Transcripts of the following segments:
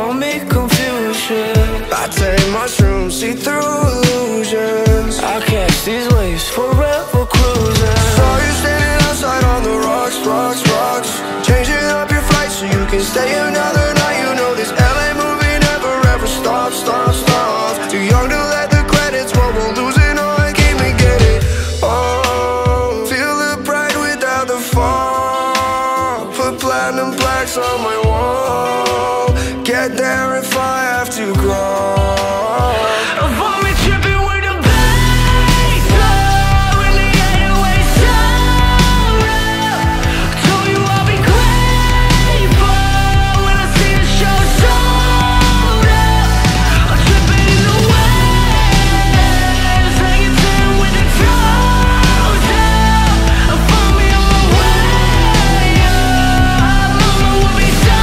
call me Confucius. I take mushrooms, see through illusions. I catch these waves, forever cruising. Saw you standing outside on the rocks, rocks, rocks. Changing up your flight so you can stay another night. You know this LA movie never ever stops, stops, stops. Too young to let the credits roll, we're losing all and keep me getting. Oh, feel the pride without the fall. Put platinum plaques on my wall. Get there if I have to crawl. Avoid me tripping with the bass low in the 808 sound. Told you I'll be grateful when I see the show sold out. I'm tripping in the waves, hanging down with the toes out. Avoid me on my way up. Momma will be so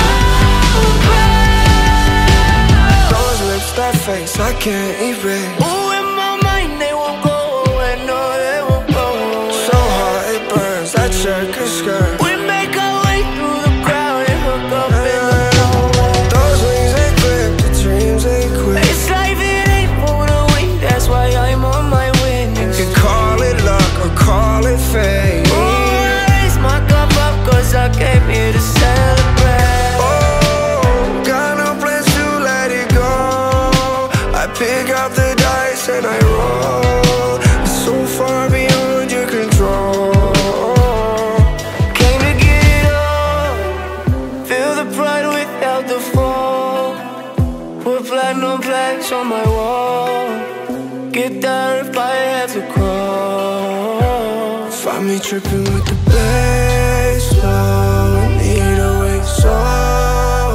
proud. Those lips, that face, I can't erase. Ooh, in my mind they won't go away, no they won't go away. So hot it burns, that checker skirt. We make our way through the crowd and hook up in the doorway. Those wings ain't clipped, the dreams ain't quick. It's life, it ain't for the weak, that's why I'm on my way. You can call it luck or call it fate. Ooh, I raise my cup up cause I came here to celebrate. Oh, got no plans to let it go. I pick up the dice and I roll. It's so far beyond your control. Came to get it all. Feel the pride without the fall. Put platinum plaques on my wall. Get there if I have to crawl. Find me tripping with the bass low. Need a way so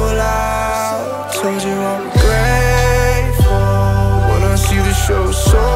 loud. Told you I'm grateful when I see the show so